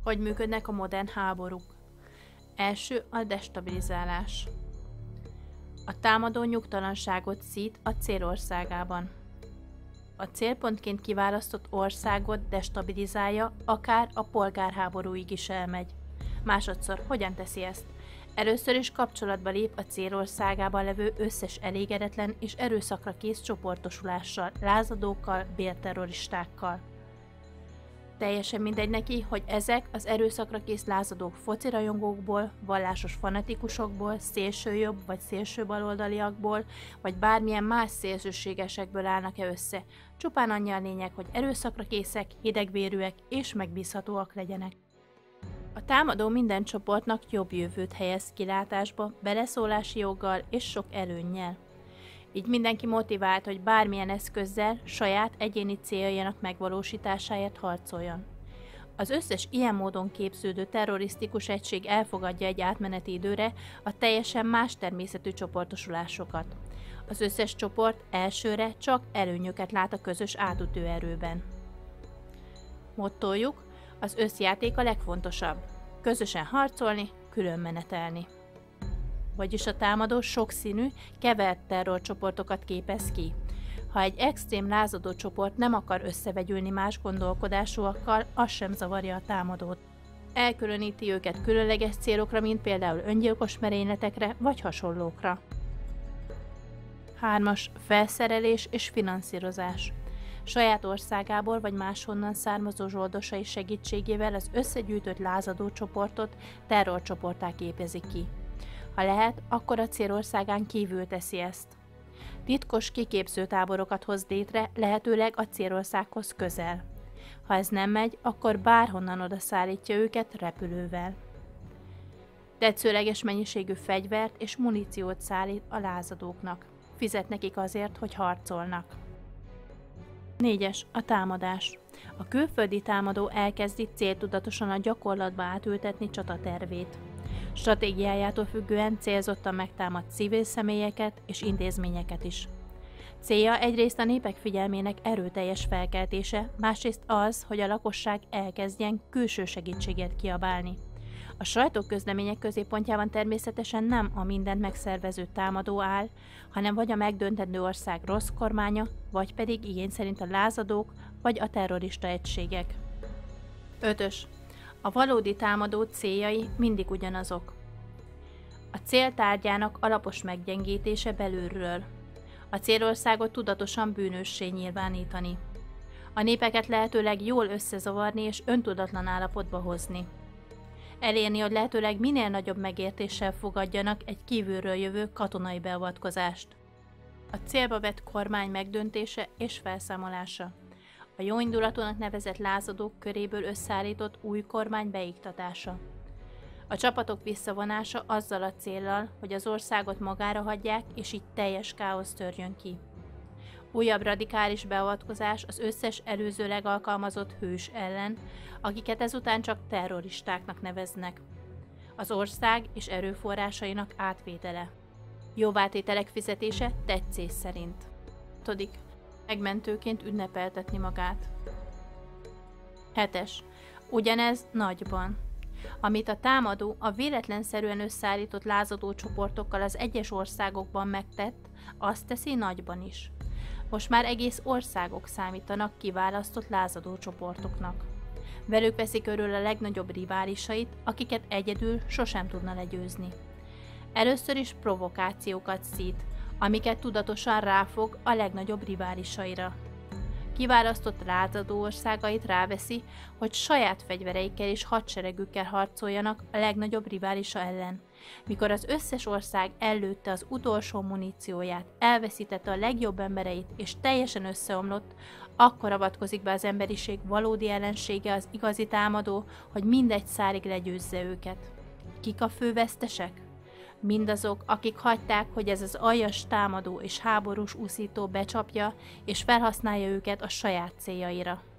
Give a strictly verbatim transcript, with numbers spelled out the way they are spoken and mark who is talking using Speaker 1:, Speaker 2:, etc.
Speaker 1: Hogy működnek a modern háborúk? Első a destabilizálás. A támadó nyugtalanságot szít a célországában. A célpontként kiválasztott országot destabilizálja, akár a polgárháborúig is elmegy. Másodszor hogyan teszi ezt? Először is kapcsolatba lép a célországában levő összes elégedetlen és erőszakra kész csoportosulással, lázadókkal, bélterroristákkal. Teljesen mindegy neki, hogy ezek az erőszakra kész lázadók focirajongókból, vallásos fanatikusokból, szélsőjobb vagy szélsőbaloldaliakból, vagy bármilyen más szélsőségesekből állnak-e össze. Csupán annyi a lényeg, hogy erőszakra készek, hidegvérűek és megbízhatóak legyenek. A támadó minden csoportnak jobb jövőt helyez kilátásba, beleszólási joggal és sok előnnyel. Így mindenki motivált, hogy bármilyen eszközzel saját egyéni céljainak megvalósításáért harcoljon. Az összes ilyen módon képződő terrorisztikus egység elfogadja egy átmeneti időre a teljesen más természetű csoportosulásokat. Az összes csoport elsőre csak előnyöket lát a közös átütő erőben. Mottójuk: az összjáték a legfontosabb. Közösen harcolni, külön menetelni. Vagyis a támadó sokszínű, kevert terrorcsoportokat képez ki. Ha egy extrém lázadó csoport nem akar összevegyülni más gondolkodásúakkal, az sem zavarja a támadót. Elkülöníti őket különleges célokra, mint például öngyilkos merényletekre vagy hasonlókra. hármas. Felszerelés és finanszírozás. Saját országából vagy máshonnan származó zsoldosai segítségével az összegyűjtött lázadó csoportot terrorcsoporttá képezik ki. Ha lehet, akkor a célországán kívül teszi ezt. Titkos kiképzőtáborokat hoz létre, lehetőleg a célországhoz közel. Ha ez nem megy, akkor bárhonnan oda szállítja őket repülővel. Tetszőleges mennyiségű fegyvert és muníciót szállít a lázadóknak. Fizet nekik azért, hogy harcolnak. négyes. A támadás. A külföldi támadó elkezdi céltudatosan a gyakorlatba átültetni csatatervét. Stratégiájától függően célzottan megtámad civil személyeket és intézményeket is. Célja egyrészt a népek figyelmének erőteljes felkeltése, másrészt az, hogy a lakosság elkezdjen külső segítséget kiabálni. A sajtóközlemények középpontjában természetesen nem a mindent megszervező támadó áll, hanem vagy a megdöntendő ország rossz kormánya, vagy pedig igény szerint a lázadók vagy a terrorista egységek. ötös. A valódi támadó céljai mindig ugyanazok. A cél tárgyának alapos meggyengítése belülről. A célországot tudatosan bűnössé nyilvánítani. A népeket lehetőleg jól összezavarni és öntudatlan állapotba hozni. Elérni, hogy lehetőleg minél nagyobb megértéssel fogadjanak egy kívülről jövő katonai beavatkozást. A célba vett kormány megdöntése és felszámolása. A jóindulatúnak nevezett lázadók köréből összeállított új kormány beiktatása. A csapatok visszavonása azzal a céllal, hogy az országot magára hagyják, és így teljes káosz törjön ki. Újabb radikális beavatkozás az összes előzőleg alkalmazott hős ellen, akiket ezután csak terroristáknak neveznek. Az ország és erőforrásainak átvétele. Jóvátételek fizetése tetszés szerint. hatodik. Megmentőként ünnepeltetni magát. hetes. Ugyanez nagyban. Amit a támadó a véletlenszerűen összeállított lázadó csoportokkal az egyes országokban megtett, azt teszi nagyban is. Most már egész országok számítanak kiválasztott lázadó csoportoknak. Velük veszi körül a legnagyobb riválisait, akiket egyedül sosem tudna legyőzni. Először is provokációkat szít, amiket tudatosan ráfog a legnagyobb riválisaira. Kiválasztott lázadó országait ráveszi, hogy saját fegyvereikkel és hadseregükkel harcoljanak a legnagyobb riválisa ellen. Mikor az összes ország ellőtte az utolsó munícióját, elveszítette a legjobb embereit és teljesen összeomlott, akkor avatkozik be az emberiség valódi ellensége, az igazi támadó, hogy mindegy szárig legyőzze őket. Kik a fő vesztesek? Mindazok, akik hagyták, hogy ez az aljas támadó és háborús úszító becsapja és felhasználja őket a saját céljaira.